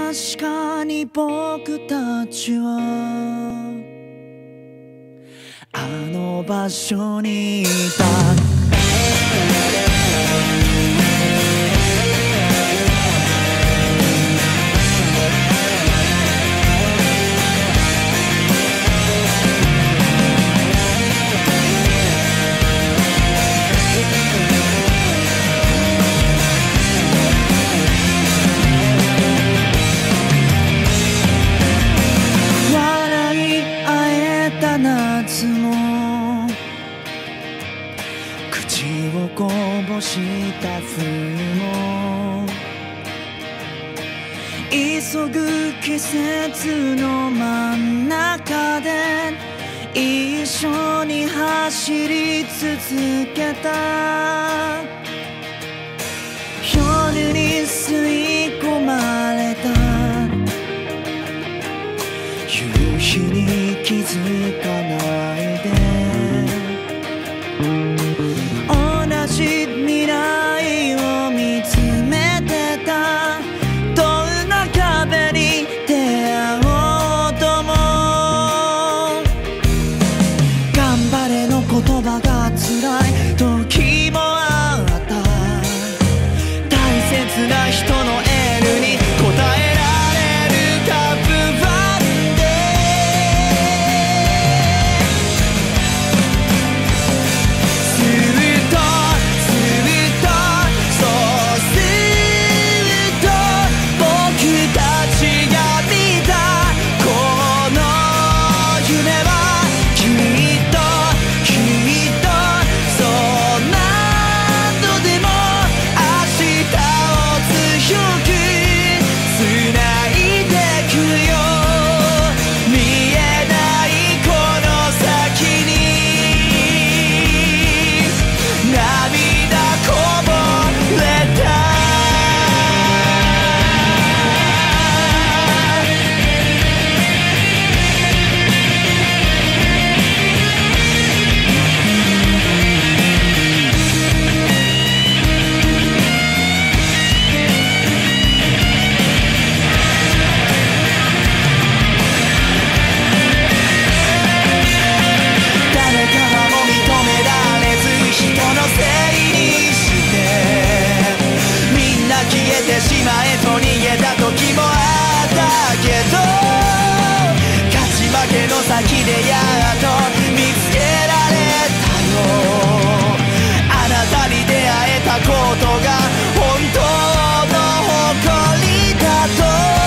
確かに僕たちはあの場所にいた。夏も口をこぼした冬も急ぐ季節の真ん中で一緒に走り続けた。夜に吸い込まれた夕日に気づかないで同じ未来を見つめてた。どんな壁に出会おうとも頑張れの言葉が辛い時もあった。大切な人のエールに応えられるか不安でしまえと逃げた時もあったけど勝ち負けの先でやっと見つけられたよ。あなたに出会えたことが本当の誇りだと。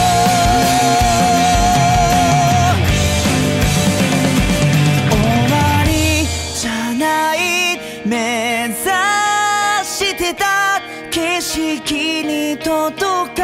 終わりじゃない目指してた景色に届か